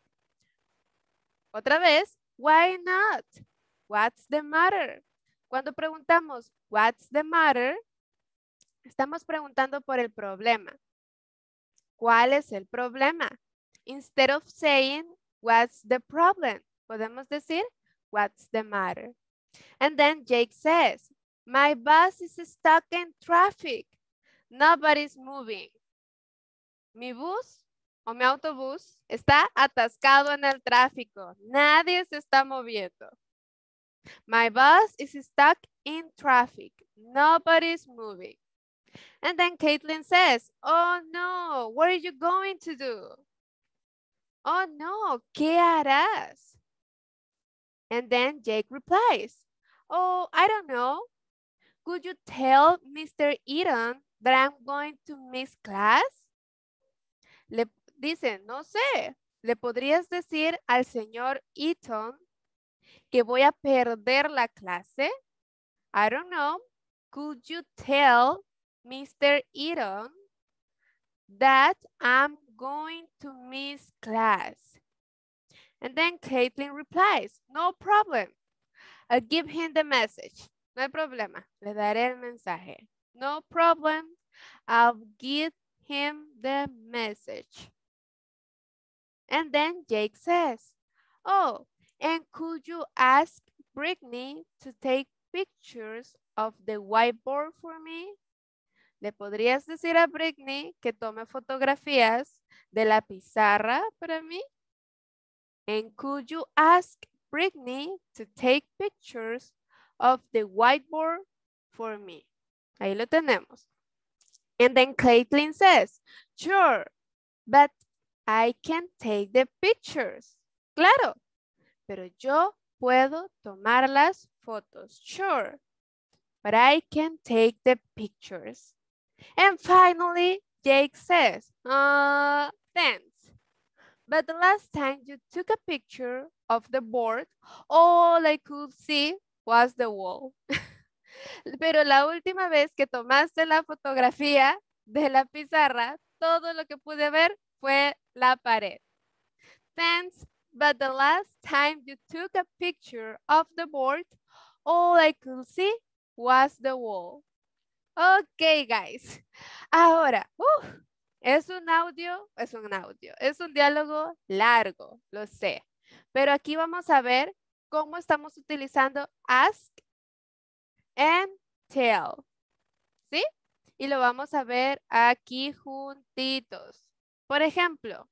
Otra vez, why not? What's the matter? Cuando preguntamos, what's the matter? Estamos preguntando por el problema. ¿Cuál es el problema? Instead of saying, what's the problem? Podemos decir, what's the matter? And then Jake says, my bus is stuck in traffic. Nobody's moving. Mi bus o mi autobús está atascado en el tráfico. Nadie se está moviendo. My bus is stuck in traffic. Nobody's moving. And then Caitlin says, oh no, what are you going to do? Oh no, ¿qué harás? And then Jake replies, oh, I don't know. Could you tell Mister Eaton that I'm going to miss class? Le dice, no sé, ¿le podrías decir al señor Eaton que voy a perder la clase? I don't know. Could you tell Mister Eaton that I'm going to miss class? And then Caitlin replies, no problem. I'll give him the message. No hay problema. Le daré el mensaje. No problem. I'll give him the message. And then Jake says, oh, and could you ask Brittany to take pictures of the whiteboard for me? ¿Le podrías decir a Brittany que tome fotografías de la pizarra para mí? And could you ask Brittany to take pictures of the whiteboard for me. Ahí lo tenemos. And then Caitlin says, sure, but I can take the pictures. Claro, pero yo puedo tomar las fotos. Sure, but I can take the pictures. And finally, Jake says, uh, thanks. But the last time you took a picture of the board, all I could see was the wall. Pero la última vez que tomaste la fotografía de la pizarra, todo lo que pude ver fue la pared. Thanks, but the last time you took a picture of the board, all I could see was the wall. Ok, guys. Ahora, uh, es un audio, es un audio, es un diálogo largo, lo sé. Pero aquí vamos a ver cómo estamos utilizando ask and tell. ¿Sí? Y lo vamos a ver aquí juntitos. Por ejemplo,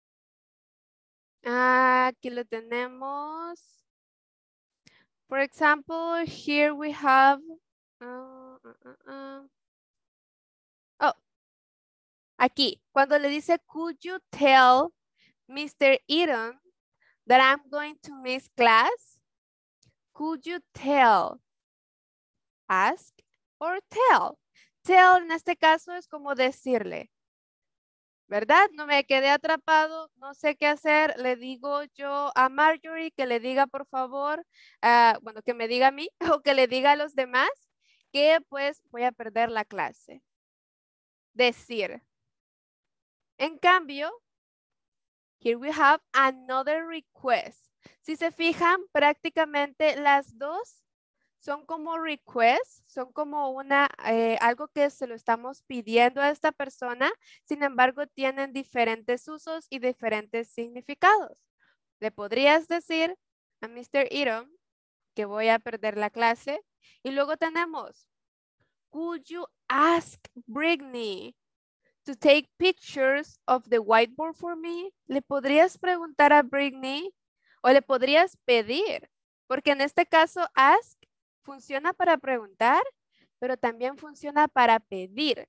aquí lo tenemos. For example, here we have... Uh, uh, uh, uh. Oh, aquí, cuando le dice, could you tell mister Eaton that I'm going to miss class? Could you tell? Ask or tell. Tell en este caso es como decirle, ¿verdad? No me quedé atrapado, no sé qué hacer. Le digo yo a Marjorie que le diga por favor, uh, bueno, que me diga a mí o que le diga a los demás que pues voy a perder la clase. Decir. En cambio, here we have another request. Si se fijan, prácticamente las dos son como requests, son como una, eh, algo que se lo estamos pidiendo a esta persona, sin embargo tienen diferentes usos y diferentes significados. Le podrías decir a mister Eaton que voy a perder la clase y luego tenemos, could you ask Brittany to take pictures of the whiteboard for me? ¿Le podrías preguntar a Brittany o le podrías pedir? Porque en este caso ask funciona para preguntar, pero también funciona para pedir.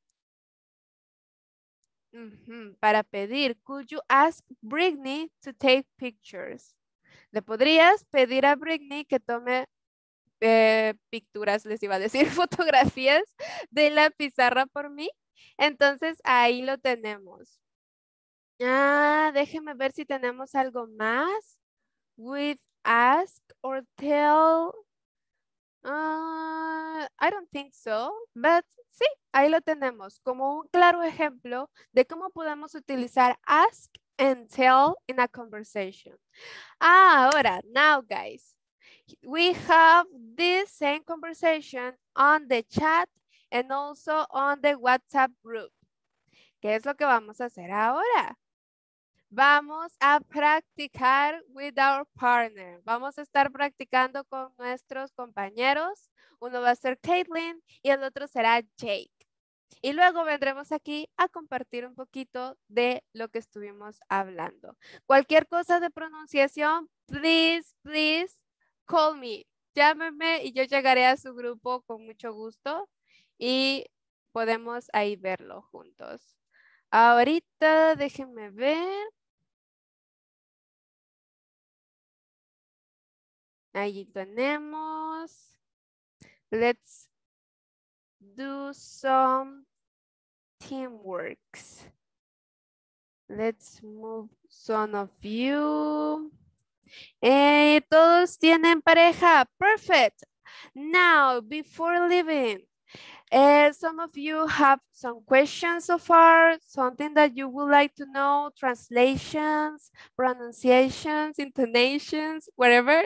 Uh-huh, para pedir. Could you ask Brittany to take pictures? ¿Le podrías pedir a Brittany que tome eh, picturas, les iba a decir, fotografías de la pizarra por mí? Entonces, ahí lo tenemos. Ah, déjenme ver si tenemos algo más. With ask or tell. Uh, I don't think so, but sí, ahí lo tenemos como un claro ejemplo de cómo podemos utilizar ask and tell in a conversation. Ah, ahora, now guys, we have this same conversation on the chat and also on the WhatsApp group. ¿Qué es lo que vamos a hacer ahora? Vamos a practicar with our partner. Vamos a estar practicando con nuestros compañeros. Uno va a ser Caitlin y el otro será Jake. Y luego vendremos aquí a compartir un poquito de lo que estuvimos hablando. Cualquier cosa de pronunciación, please, please, call me. Llámeme y yo llegaré a su grupo con mucho gusto y podemos ahí verlo juntos. Ahorita déjenme ver. Ahí tenemos. Let's do some teamworks. Let's move some of you. Eh, todos tienen pareja. Perfect. Now, before leaving, uh, some of you have some questions so far, something that you would like to know, translations, pronunciations, intonations, whatever.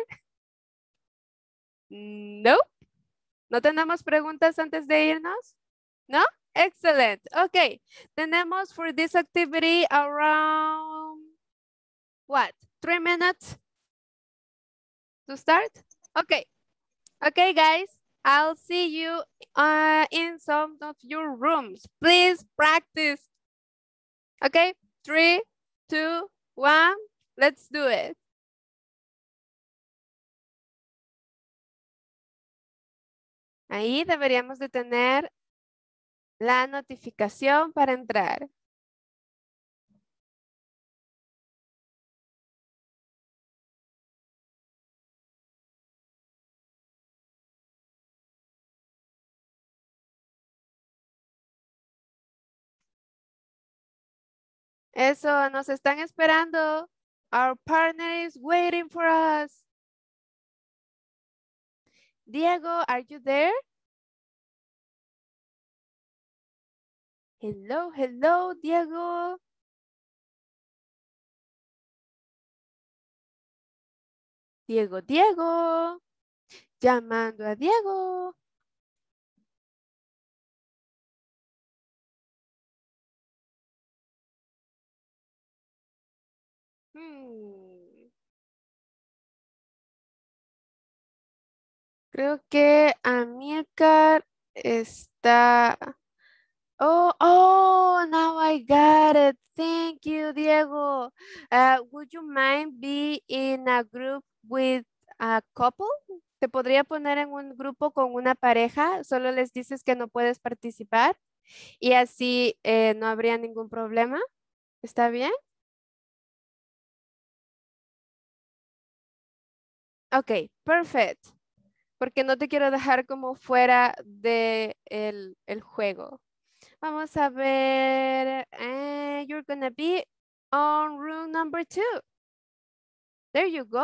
No. ¿No tenemos preguntas antes de irnos? ¿No? Excellent. Okay. Tenemos for this activity around, what, three minutes to start? Okay. Okay, guys. I'll see you uh, in some of your rooms. Please practice. Okay. Three, two, one. Let's do it. Ahí deberíamos de tener la notificación para entrar. Eso, nos están esperando. Our partner is waiting for us. Diego, are you there? Hello, hello, Diego. Diego, Diego. Llamando a Diego. Hmm. Creo que Amílcar está... Oh, oh, now I got it. Thank you, Diego. Uh, would you mind be in a group with a couple? ¿Te podría poner en un grupo con una pareja? Solo les dices que no puedes participar y así eh, no habría ningún problema. ¿Está bien? Ok, perfect. Porque no te quiero dejar como fuera de el, el juego. Vamos a ver. Uh, you're gonna be on room number two. There you go.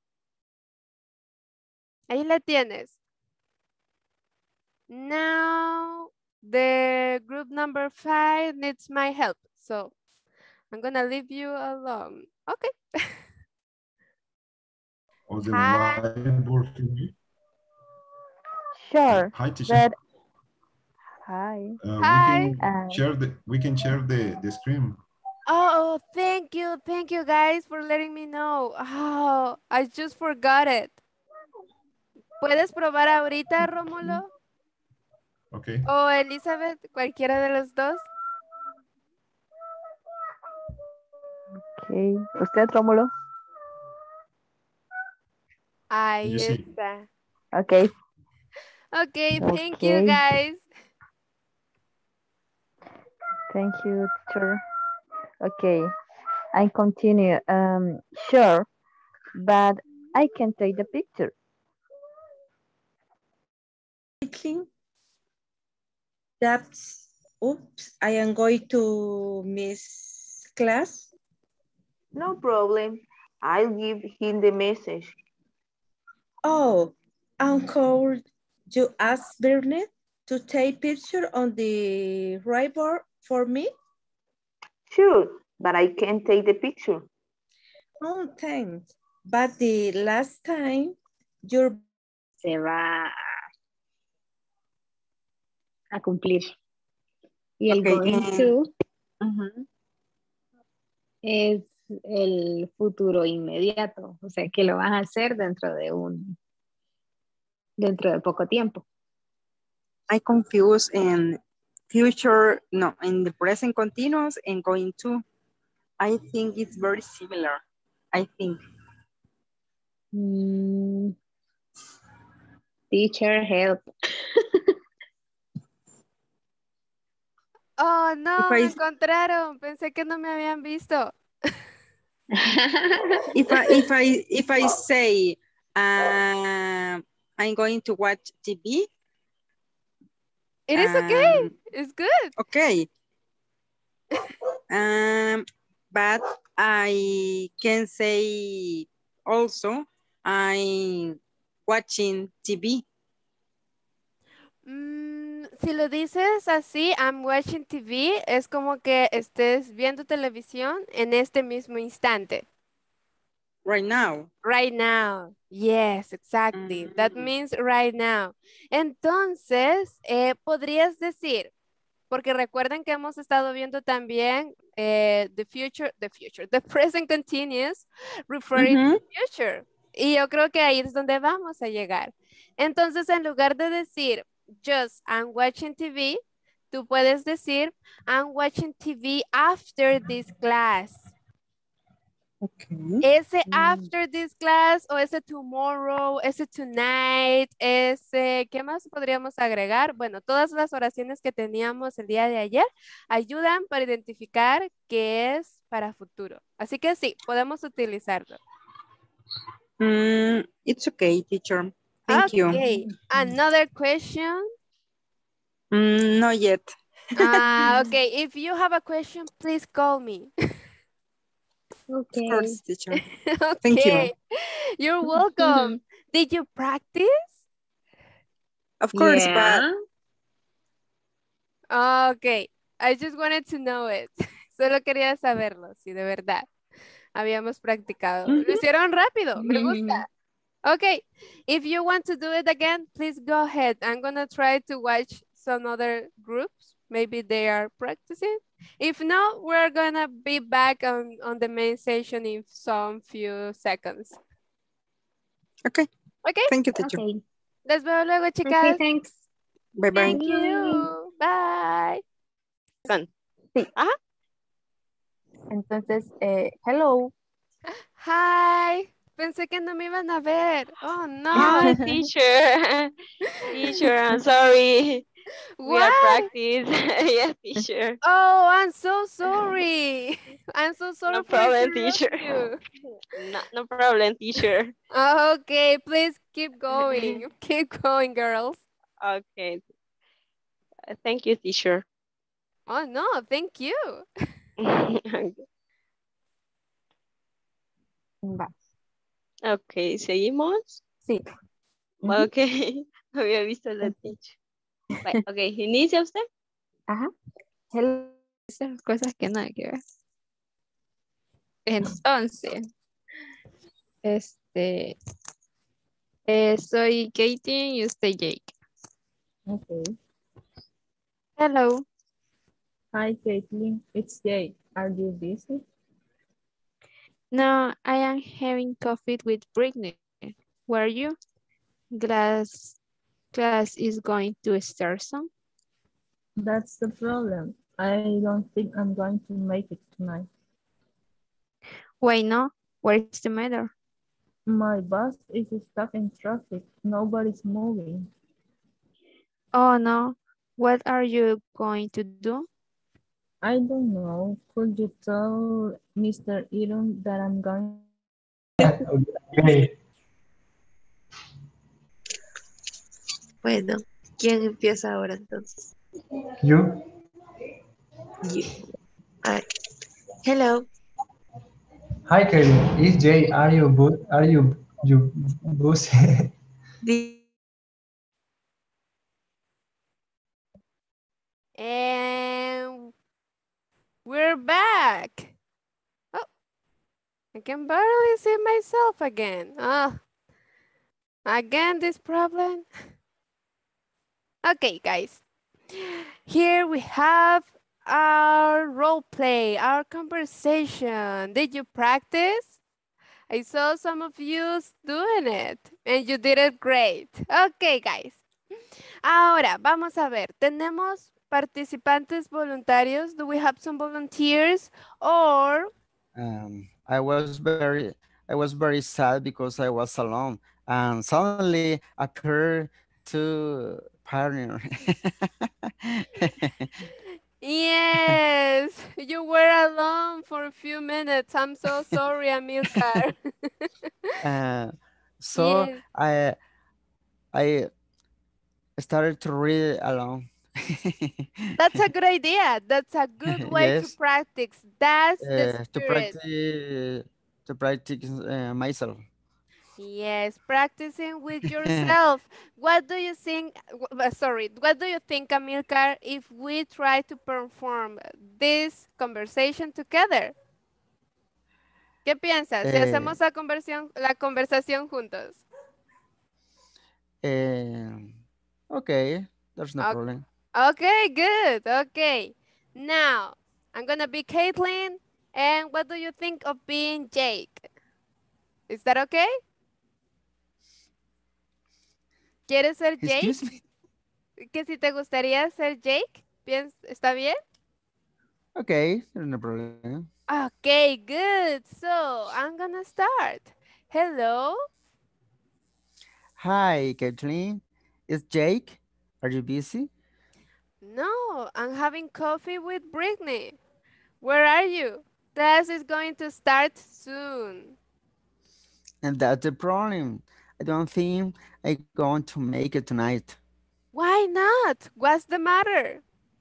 Ahí la tienes. Now the group number five needs my help. So I'm gonna leave you alone. Okay. Or the Hi. whiteboard to me. Sure, Hi, teacher. but hi. Uh, Hi. we can Uh, share the we can share the the screen. Oh, thank you. Thank you guys for letting me know. Oh, I just forgot it. ¿Puedes probar ahorita, Rómulo? Okay. O Elizabeth, cualquiera de los dos. okay. ¿Usted, Rómulo? Ahí You see. está. Okay. Okay, thank you Okay. guys. Thank you, teacher. Okay. I continue. Um, sure, but I can take the picture. That's, oops, I am going to miss class. No problem. I'll give him the message. Oh, Uncle, you asked Bernard to take picture on the whiteboard for me? Sure, but I can't take the picture. Oh, thanks. But the last time, your... Se va a cumplir. Y el Okay, going and- to Uh-huh. es el futuro inmediato, o sea que lo vas a hacer dentro de un dentro de poco tiempo. I confuse in future, no, in the present continuous and going to. I think it's very similar. I think. Mm, teacher help. Oh, no, If me I- encontraron. Pensé que no me habían visto. If I if I if I say uh, I'm going to watch T V. It is okay. um, It's good. Okay. Um, but I can say also I'm watching T V. Mm, si lo dices así, I'm watching T V, es como que estés viendo televisión en este mismo instante. Right now. Right now. Yes, exactly. That Mm. means right now. Entonces, eh, podrías decir, porque recuerden que hemos estado viendo también eh, the future, the future, the present continuous referring to the future. Y yo creo que ahí es donde vamos a llegar. Entonces, en lugar de decir just I'm watching T V, tú puedes decir I'm watching T V after this class. Okay. Ese after this class o ese tomorrow, ese tonight, ese, ¿qué más podríamos agregar? Bueno, todas las oraciones que teníamos el día de ayer ayudan para identificar qué es para futuro. Así que sí, podemos utilizarlo. Mm, it's okay, teacher. Thank Okay, you. another question. Mm, not yet. Ah, okay, if you have a question, please call me. Okay. Of course, teacher. Okay, Thank you. you're welcome. Did you practice? Of course, Yeah. Okay, I just wanted to know it. Solo quería saberlo, si de verdad habíamos practicado. but Lo hicieron rápido, me gusta. Okay, if you want to do it again, please go ahead. I'm gonna try to watch some other groups. Maybe they are practicing. If not, we're gonna be back on, on the main session in some few seconds. okay. Okay, Thank you, teacher. Okay. les veo luego, Okay, chicas. thanks. Bye bye. Thank you. Bye. Sí. Ajá. Entonces, eh, hello. Hi. Pensé que no me iban a ver. Oh, no. Hi, teacher. Teacher, I'm sorry. We are What? practice. Yes, teacher. Oh, I'm so sorry. I'm so sorry No for problem, interrupt teacher. you. No, no problem, teacher. Okay, please keep going. Keep going, girls. Okay. Thank you, teacher. Oh, no, thank you. Va. Ok, ¿seguimos? Sí. Ok, no había visto la teacher. Bueno, ok, ¿inicia usted? Ajá. Hello. Esas cosas que nada que ver. Entonces, este, eh, soy Katie y usted Jake. Okay. Hello. Hi, Caitlin. It's Jay. Are you busy? No, I am having coffee with Britney. Where are you? Class, class is going to start soon. That's the problem. I don't think I'm going to make it tonight. Why not? What is the matter? My bus is stuck in traffic. Nobody's moving. Oh no, what are you going to do? I don't know. Could you tell Mister Eden that I'm going? Okay. Bueno, ¿quién empieza ahora entonces? You? You. All right. Hello. Hi, Kelly. It's Jay. Are you bu- Are you you bus? And we're back. Oh, I can barely see myself again. Oh, again this problem. Okay, guys. Here we have our role play, our conversation. Did you practice? I saw some of you doing it and you did it great. Okay, guys. Ahora, vamos a ver. Tenemos participantes voluntarios. Do we have some volunteers or? Um, I was very, I was very sad because I was alone, and suddenly appeared two partner. Yes, you were alone for a few minutes. I'm so sorry, Amilcar. uh, so Yes. I, I started to read alone. That's a good idea. That's a good way to Yes. practice. That's the Uh, to spirit. practice, to practice uh, myself. Yes, practicing with yourself. What do you think? w- uh, Sorry, what do you think, Amilcar, if we try to perform this conversation together? ¿Qué piensas si Eh, hacemos la conversión, la conversación juntos? Uh, okay, there's no Ok- problem. Okay, good. Okay. Now, I'm gonna be Caitlin. And what do you think of being Jake? Is that okay? ¿Quieres ser Excuse Jake? ¿Que si te gustaría ser Jake? ¿Piens- ¿Está bien? Okay, there's no problem. Okay, good. So I'm gonna start. Hello. Hi, Kathleen. It's Jake. Are you busy? No, I'm having coffee with Brittany. Where are you? Class is going to start soon. And that's the problem. I don't think I'm going to make it tonight. Why not? What's the matter?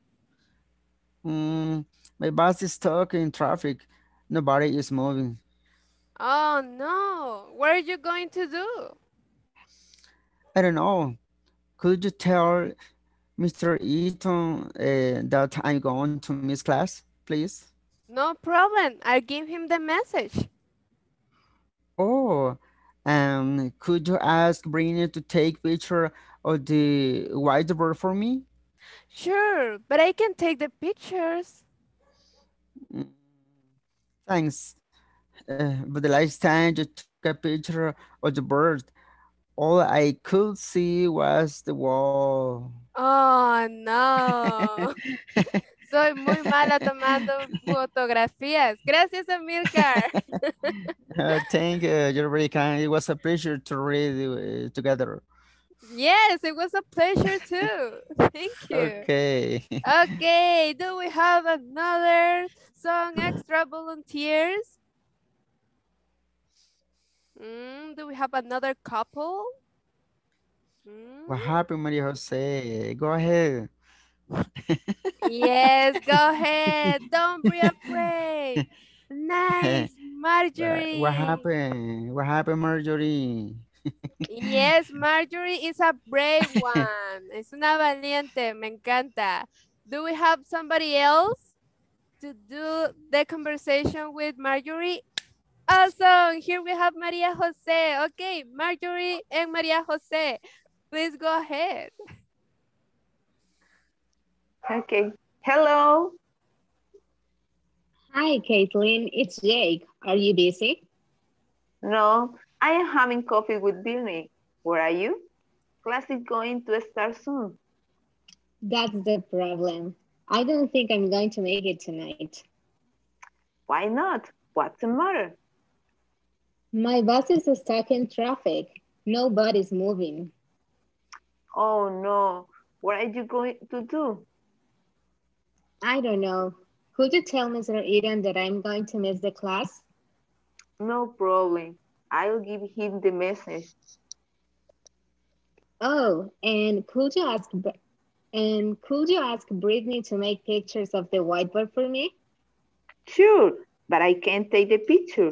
Mm, my bus is stuck in traffic. Nobody is moving. Oh no. What are you going to do? I don't know. Could you tell mister Eaton uh, that I'm going to miss class, please? No problem. I'll give him the message. Oh, and could you ask Brini to take picture of the whiteboard for me? Sure, but I can take the pictures. Mm, thanks. Uh, but the last time you took a picture of the bird, all I could see was the wall. Oh, no. Soy muy mala tomando fotografías. Gracias, Amilcar. Uh, thank you. You're very kind. It was a pleasure to read uh, together. Yes, it was a pleasure too. Thank you. Okay. Okay, do we have another song extra volunteers? Mm, do we have another couple? Mm, What happened, Maria Jose? Go ahead. yes, go ahead. Don't be afraid. Nice, What what Marjorie. happened? What happened, Marjorie? Yes, Marjorie is a brave one. Es una valiente, me encanta. Do we have somebody else to do the conversation with Marjorie? Awesome, here we have Maria Jose. Okay, Marjorie and Maria Jose, please go ahead. Okay. Hello. Hi, Caitlin. It's Jake. Are you busy? No, I am having coffee with Billy. Where are you? Class is going to start soon. That's the problem. I don't think I'm going to make it tonight. Why not? What's the matter? My bus is stuck in traffic. Nobody's moving. Oh no. What are you going to do? I don't know. Could you tell Mister Eden that I'm going to miss the class? No problem. I'll give him the message. Oh, and could you ask and could you ask Brittany to make pictures of the whiteboard for me? Sure, but I can't take the picture.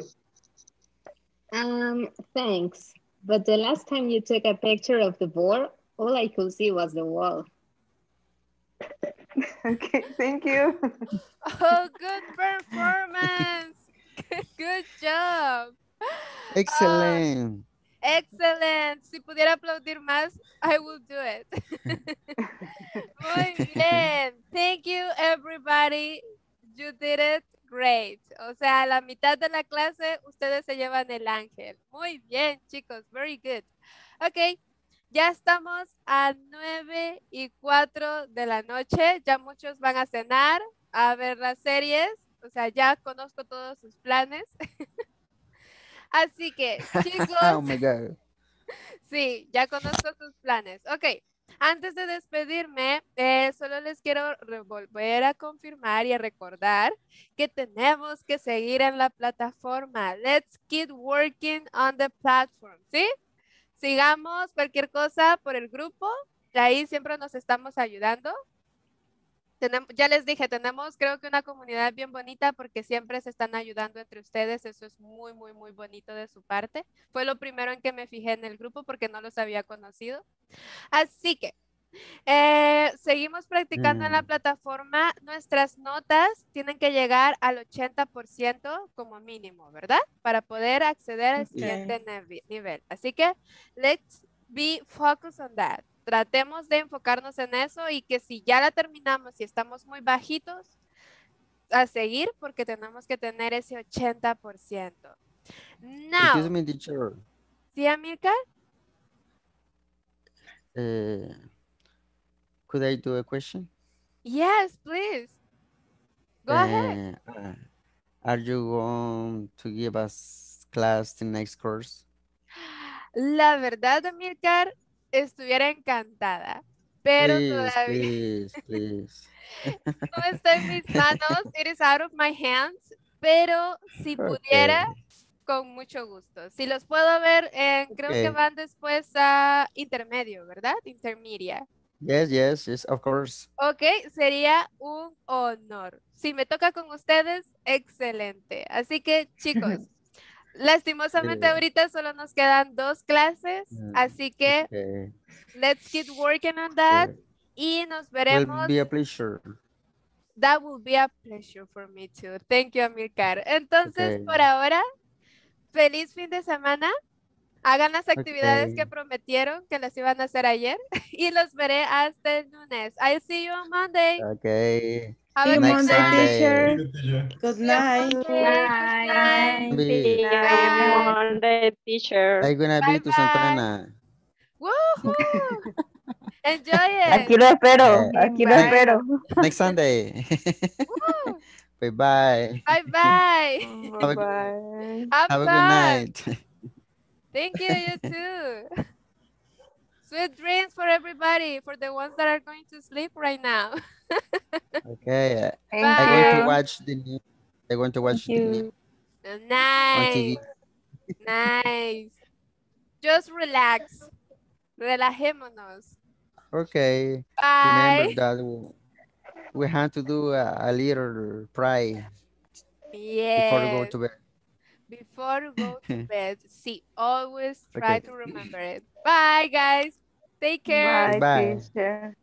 Um, thanks. But the last time you took a picture of the board, all I could see was the wall. Okay, thank you. Oh, good performance. Good job. Excellent. Oh, excellent. Si pudiera aplaudir más, I will do it. Muy bien. Thank you, everybody. You did it great. O sea, a la mitad de la clase, ustedes se llevan el ángel. Muy bien, chicos. Very good. Ok. Ya estamos a nueve y cuatro de la noche. Ya muchos van a cenar, a ver las series. O sea, ya conozco todos sus planes. Así que, chicos. Oh my God. Sí, ya conozco sus planes. Ok. Antes de despedirme, eh, solo les quiero volver a confirmar y a recordar que tenemos que seguir en la plataforma. Let's keep working on the platform, ¿sí? Sigamos cualquier cosa por el grupo. Ahí siempre nos estamos ayudando. Tenemos, ya les dije, tenemos creo que una comunidad bien bonita porque siempre se están ayudando entre ustedes. Eso es muy, muy, muy bonito de su parte. Fue lo primero en que me fijé en el grupo porque no los había conocido. Así que eh, seguimos practicando en la plataforma. Nuestras notas tienen que llegar al ochenta por ciento como mínimo, ¿verdad? Para poder acceder al siguiente nivel. Así que let's be focused on that. Tratemos de enfocarnos en eso y que si ya la terminamos y estamos muy bajitos, a seguir porque tenemos que tener ese ochenta por ciento. Excuse Now, me, teacher. ¿sí, Amilcar? Uh, could I do a question? Yes, please. Go uh, ahead. uh, Are you going to give us class the next course? La verdad, Amilcar, estuviera encantada, pero Please, todavía please, please. no está en mis manos. It is out of my hands, pero si pudiera, Okay, con mucho gusto. Si los puedo ver, en, creo que okay. van después a intermedio, ¿verdad? Intermedia. Yes, yes, yes, of course. Ok, sería un honor. Si me toca con ustedes, excelente. Así que, chicos, lastimosamente Eh, ahorita solo nos quedan dos clases, mm, así que okay, let's keep working on that okay. y nos Will veremos. be a pleasure. That will be a pleasure for me too. Thank you, Amilcar. Entonces, Okay, por ahora, feliz fin de semana. Hagan las actividades que okay, prometieron que las iban a hacer ayer y los veré hasta el lunes. I'll see you on Monday. okay. Have See a you great Monday, night. teacher. Good teacher. Good See you night. Monday. Good night. Bye. Be, See you Bye. Monday, teacher. I'm gonna be Bye to bye. Santana. Woohoo! Enjoy Aquí it. lo espero, Uh, aquí lo next, espero. next Sunday. Woo! Bye bye. Bye bye. Have a, Bye-bye. Have have a good fun. night. Thank you, you too. Sweet dreams for everybody, for the ones that are going to sleep right now. Okay, Thank I'm going to Bye. you. watch the news. I'm going to watch the news on Nice. T V. Nice. Just relax. Relajémonos. Okay, remember Bye. that we we have to do a, a little pray before we go Yes. to bed. Before you go to bed, see, always try Okay, to remember it. Bye, guys. Take care. Bye, goodbye. teacher.